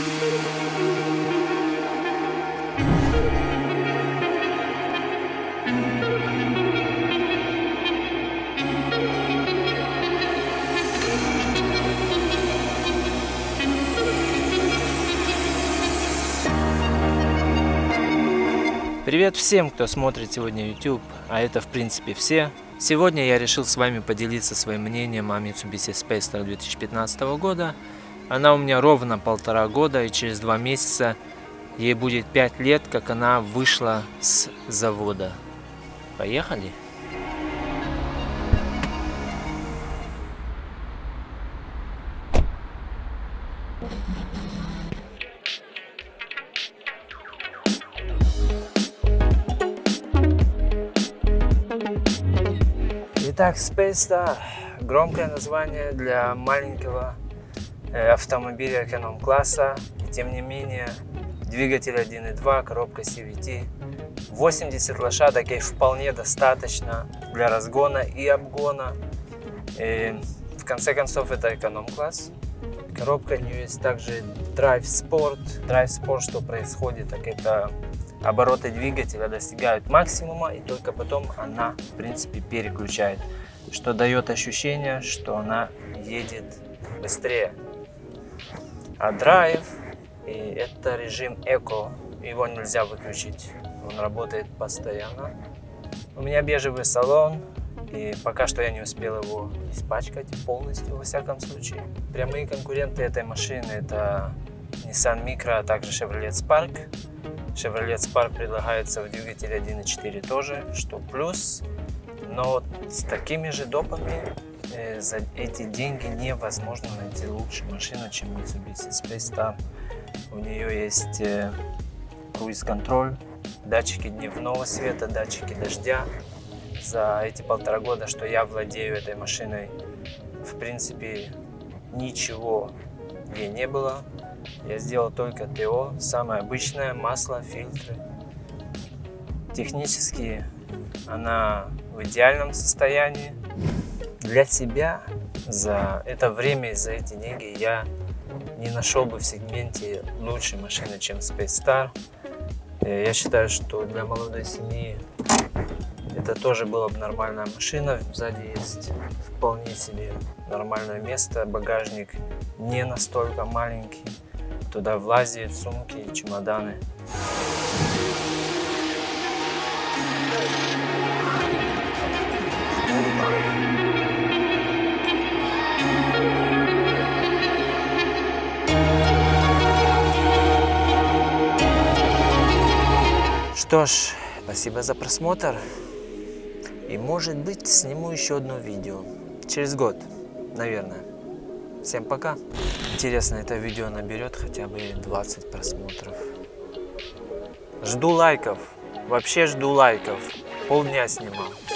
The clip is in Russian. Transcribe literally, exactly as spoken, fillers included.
Привет всем, кто смотрит сегодня YouTube, а это в принципе все. Сегодня я решил с вами поделиться своим мнением о Mitsubishi Speedster две тысячи пятнадцатого года. Она у меня ровно полтора года, и через два месяца ей будет пять лет, как она вышла с завода. Поехали! Итак, Speedster – громкое название для маленького э, автомобиля эконом-класса. Тем не менее, двигатель один и два, коробка си ви ти, восемьдесят лошадок ей вполне достаточно для разгона и обгона. И, в конце концов, это эконом-класс. Коробка у нее есть также Drive Sport. Drive Sport, что происходит, так это обороты двигателя достигают максимума, и только потом она, в принципе, переключает, что дает ощущение, что она едет быстрее. А Drive, и это режим Eco, его нельзя выключить, он работает постоянно. У меня бежевый салон, и пока что я не успел его испачкать полностью, во всяком случае. Прямые конкуренты этой машины — это Nissan Micra, а также Chevrolet Spark. Chevrolet Spark предлагается в двигателе один и четыре тоже, что плюс, но с такими же допами э, за эти деньги невозможно найти лучшую машину, чем Mitsubishi Speedster. У нее есть э, круиз-контроль, датчики дневного света, датчики дождя. За эти полтора года, что я владею этой машиной, в принципе, ничего ей не было. Я сделал только ТО, самое обычное, масло, фильтры. Технически она в идеальном состоянии. Для себя за это время и за эти деньги я не нашел бы в сегменте лучшей машины, чем Speedster. Я считаю, что для молодой семьи это тоже была бы нормальная машина. Сзади есть вполне себе нормальное место, багажник не настолько маленький. Туда влазят сумки, чемоданы. Что ж, спасибо за просмотр. И может быть сниму еще одно видео. Через год, наверное. Всем пока. Интересно, это видео наберет хотя бы двадцать просмотров. Жду лайков. Вообще жду лайков. Полдня снимал.